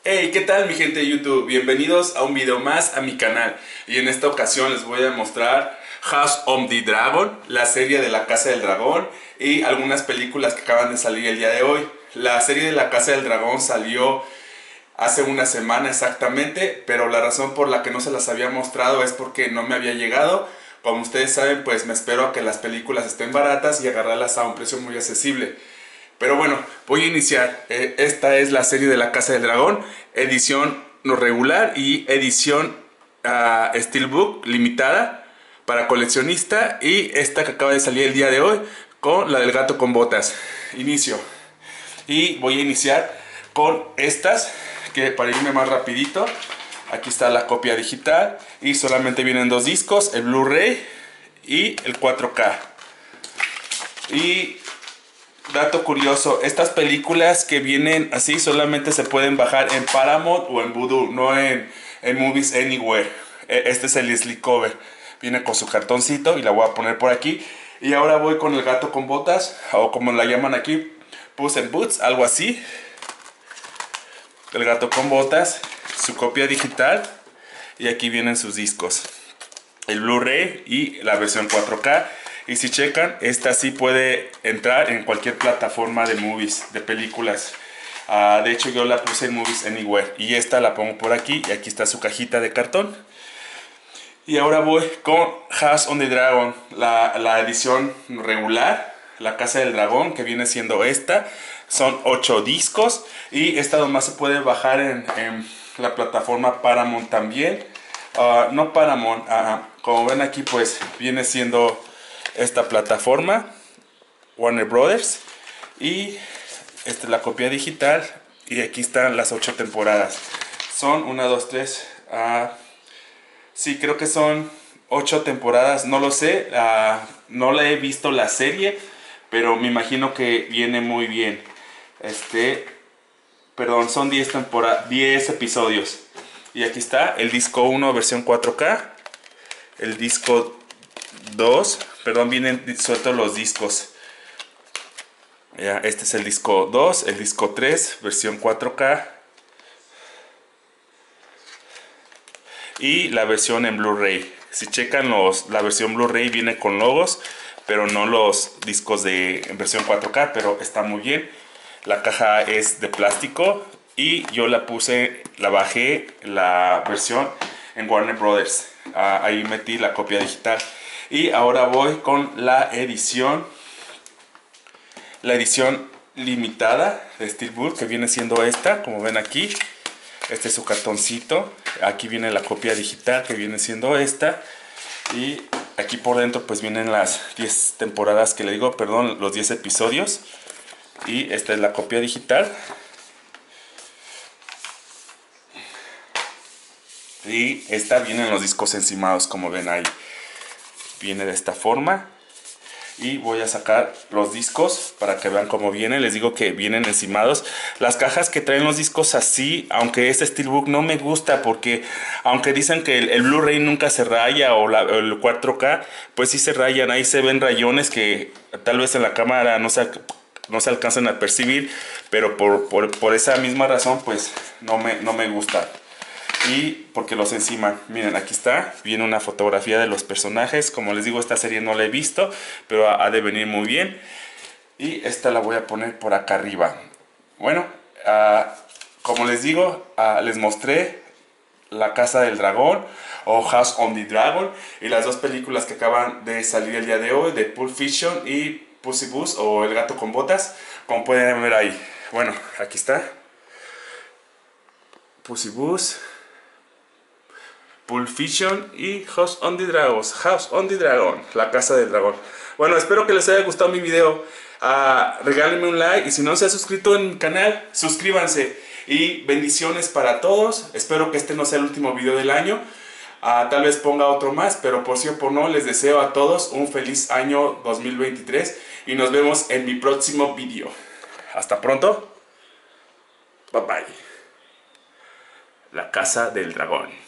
Hey, ¿qué tal mi gente de YouTube? Bienvenidos a un video más a mi canal. Y en esta ocasión les voy a mostrar House of the Dragon, la serie de la Casa del Dragón y algunas películas que acaban de salir el día de hoy. La serie de la Casa del Dragón salió hace una semana exactamente, pero la razón por la que no se las había mostrado es porque no me había llegado. Como ustedes saben, pues me espero a que las películas estén baratas y agarrarlas a un precio muy accesible. Pero bueno, voy a iniciar. Esta es la serie de la Casa del Dragón, edición no regular y edición Steelbook limitada para coleccionista. Y esta que acaba de salir el día de hoy con la del gato con botas. Inicio. Y voy a iniciar con estas, que para irme más rapidito, aquí está la copia digital y solamente vienen dos discos, el Blu-ray y el 4K. Y dato curioso, estas películas que vienen así solamente se pueden bajar en Paramount o en Vudu, no en Movies Anywhere. Este es el slipcover, viene con su cartoncito y la voy a poner por aquí. Y ahora voy con el gato con botas, o como la llaman aquí, Puss in Boots, algo así. El gato con botas, su copia digital y aquí vienen sus discos, el Blu-ray y la versión 4K. Y si checan, esta sí puede entrar en cualquier plataforma de movies, de películas. De hecho yo la puse en Movies Anywhere. Y esta la pongo por aquí y aquí está su cajita de cartón. Y ahora voy con House of the Dragon, la edición regular, la Casa del Dragón, que viene siendo esta. Son 8 discos y esta nomás se puede bajar en la plataforma Paramount también. No Paramount, como ven aquí pues viene siendo esta plataforma Warner Brothers y esta es la copia digital y aquí están las 8 temporadas. Son 1, 2, 3, sí, creo que son 8 temporadas, no lo sé, no la he visto la serie, pero me imagino que viene muy bien. Perdón, son 10 episodios. Y aquí está el disco 1 versión 4K, el disco 2, perdón, vienen sueltos los discos. Ya, este es el disco 2, el disco 3, versión 4K. Y la versión en Blu-ray. Si checan la versión Blu-ray viene con logos, pero no los discos en versión 4K, pero está muy bien. La caja es de plástico y yo la bajé la versión en Warner Brothers. Ahí metí la copia digital. Y ahora voy con la edición limitada de Steelbook, que viene siendo esta, como ven aquí. Este es su cartoncito. Aquí viene la copia digital, que viene siendo esta. Y aquí por dentro pues vienen las 10 temporadas que le digo, perdón, los 10 episodios. Y esta es la copia digital. Y esta viene en los discos encimados, como ven ahí. Viene de esta forma. Y voy a sacar los discos para que vean cómo vienen. Les digo que vienen encimados. Las cajas que traen los discos así, aunque este Steelbook no me gusta, porque aunque dicen que el Blu-ray nunca se raya o el 4K, pues sí se rayan. Ahí se ven rayones que tal vez en la cámara no se alcanzan a percibir, pero por esa misma razón pues no me gusta. Y porque los enciman. Miren, aquí está, viene una fotografía de los personajes. Como les digo, esta serie no la he visto, pero ha de venir muy bien. Y esta la voy a poner por acá arriba. Bueno, como les digo, les mostré la Casa del Dragón o House of the Dragon y las dos películas que acaban de salir el día de hoy, de Pulp Fiction y Puss in Boots o El gato con botas, como pueden ver ahí. Bueno, aquí está Puss in Boots, Pulp Fiction y House of the Dragon, la Casa del Dragón. Bueno, espero que les haya gustado mi video. Regálenme un like y si no se han suscrito en mi canal, suscríbanse. Y bendiciones para todos. Espero que este no sea el último video del año. Tal vez ponga otro más, pero por sí o por no, les deseo a todos un feliz año 2023 y nos vemos en mi próximo video. Hasta pronto. Bye bye. La Casa del Dragón.